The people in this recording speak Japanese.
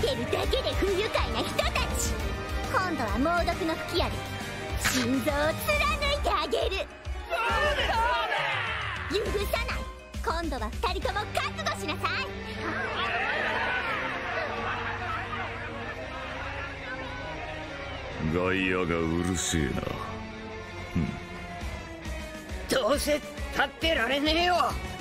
てるだけで不愉快な人たち。今度は猛毒の吹き矢で心臓を貫いてあげる。許さない。今度は2人とも覚悟しなさい。 外野がうるせえな。 どうせ立ってられねえよ。